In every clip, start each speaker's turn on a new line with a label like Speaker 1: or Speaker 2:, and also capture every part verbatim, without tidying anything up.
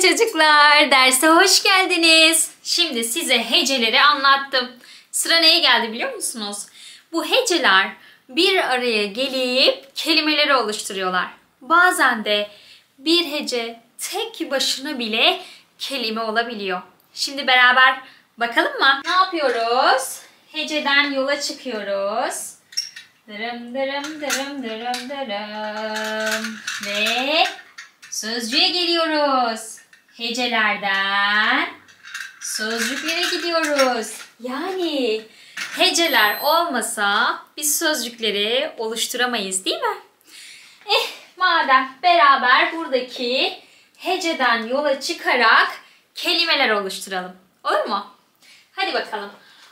Speaker 1: çocuklar, derse hoş geldiniz. Şimdi size heceleri anlattım. Sıra neye geldi biliyor musunuz? Bu heceler bir araya gelip kelimeleri oluşturuyorlar. Bazen de bir hece tek başına bile kelime olabiliyor. Şimdi beraber bakalım mı? Ne yapıyoruz? Heceden yola çıkıyoruz. Dırım dırım dırım dırım dırım. Ve sözcüğe geliyoruz. Hecelerden sözcüklere gidiyoruz. Yani heceler olmasa biz sözcükleri oluşturamayız, değil mi? Eh, madem beraber buradaki heceden yola çıkarak kelimeler oluşturalım. Olur mu? Hadi bakalım.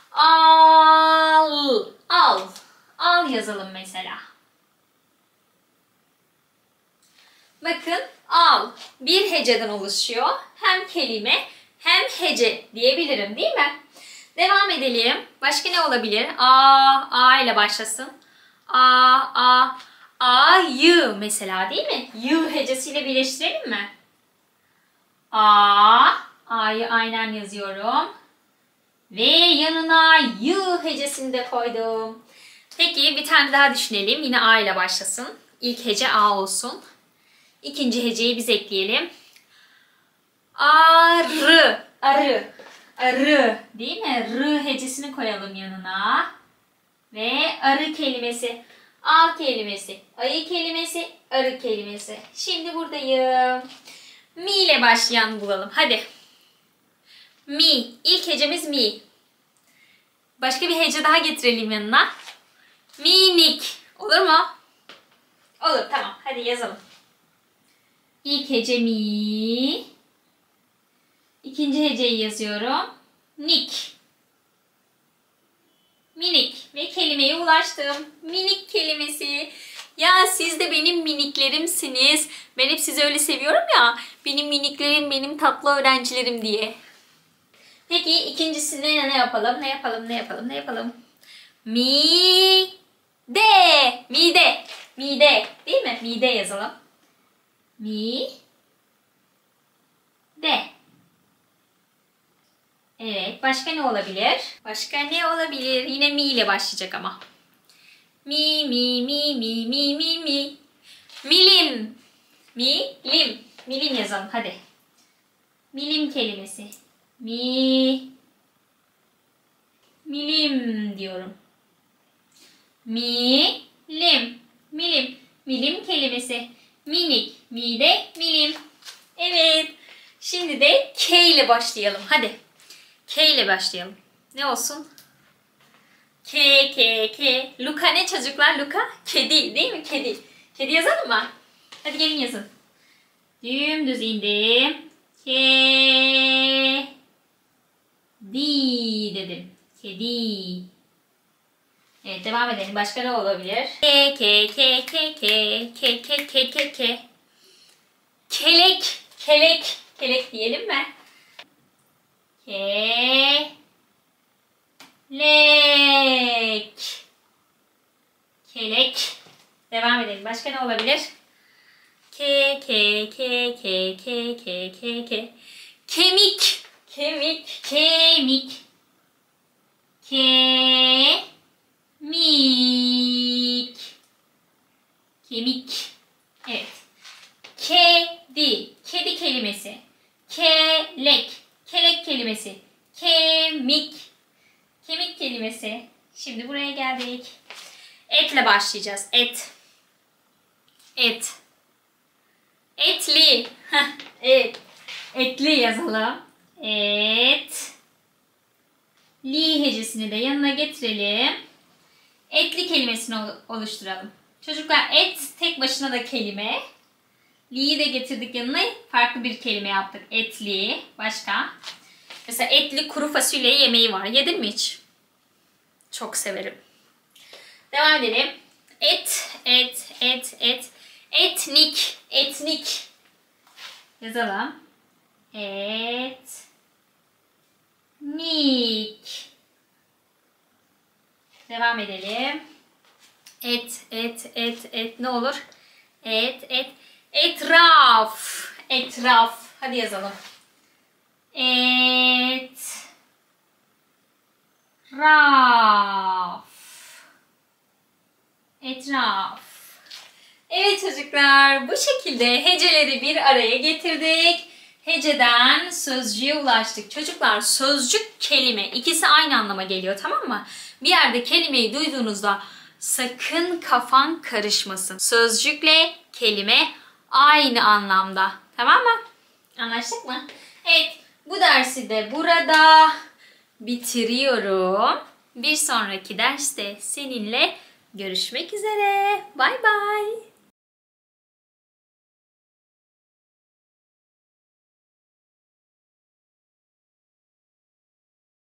Speaker 1: Al, al. Al yazalım mesela. Bakın al bir heceden oluşuyor. Hem kelime hem hece diyebilirim, değil mi? Devam edelim. Başka ne olabilir? A, A ile başlasın. A, A, A, Y mesela, değil mi? Y hecesiyle birleştirelim mi? A, A'yı aynen yazıyorum. Ve yanına Y hecesini de koydum. Peki bir tane daha düşünelim. Yine A ile başlasın. İlk hece A olsun. İkinci heceyi biz ekleyelim. Arı. Arı. Arı. Değil mi? R hecesini koyalım yanına. Ve arı kelimesi. Al kelimesi. Ayı kelimesi. Arı kelimesi. Şimdi buradayım. Mi ile başlayan bulalım. Hadi. Mi. İlk hecemiz mi. Başka bir hece daha getirelim yanına. Minik. Olur mu? Olur, tamam. Hadi yazalım. İlk hece mi. İkinci heceyi yazıyorum. Nik. Minik. Ve kelimeye ulaştım. Minik kelimesi. Ya siz de benim miniklerimsiniz. Ben hep sizi öyle seviyorum ya. Benim miniklerim, benim tatlı öğrencilerim diye. Peki ikincisinde ne yapalım? Ne yapalım? Ne yapalım? Ne yapalım? Mi de. Mide. Mide. Değil mi? Mide yazalım. Mi de. Evet. Başka ne olabilir? Başka ne olabilir? Yine mi ile başlayacak ama. Mi mi mi mi mi mi mi. Milim. Milim. Milim yazalım. Hadi. Milim kelimesi. Mi. Milim diyorum. Milim. Milim. Milim kelimesi. Minik. Mide. Milim. Evet. Şimdi de K ile başlayalım. Hadi. K ile başlayalım. Ne olsun? K, K, K. Luka ne çocuklar? Luka? Kedi değil mi? Kedi. Kedi yazalım mı? Hadi gelin yazın. Dümdüz indim. K. Di dedim. Kedi. Evet, devam edelim. Başka ne olabilir? K, K, K, K, K, K, K, K, K, K. Kelek. Kelek. Kelek diyelim mi? Ke. Lek. Kelek. Devam edelim. Başka ne olabilir? K, K, K, K, K, K, K, K. Kemik. Kemik. Kemik. Kemik. Kemik. Evet. Kedi. Kedi kelimesi. Kelek. Kelek kelimesi. Kemik. Kemik kelimesi. Şimdi buraya geldik. Etle başlayacağız. Et. Et. Etli. Evet. Etli yazalım. Et. Li hecesini de yanına getirelim. Etli kelimesini oluşturalım. Çocuklar et tek başına da kelime. Li'yi de getirdik yanına. Farklı bir kelime yaptık. Etli. Başka? Mesela etli kuru fasulye yemeği var. Yedin mi hiç? Çok severim. Devam edelim. Et, et, et, et. Etnik. Etnik. Yazalım. Et. Nik. Devam edelim. Et, et, et, et. Ne olur? Et, et. Etraf. Etraf. Hadi yazalım. Et. Raf. Etraf. Evet çocuklar, bu şekilde heceleri bir araya getirdik. Heceden sözcüğe ulaştık. Çocuklar, sözcük, kelime ikisi aynı anlama geliyor, tamam mı? Bir yerde kelimeyi duyduğunuzda sakın kafan karışmasın. Sözcükle kelime aynı anlamda. Tamam mı? Anlaştık mı? Evet, bu dersi de burada bitiriyorum. Bir sonraki derste seninle görüşmek üzere. Bay bay.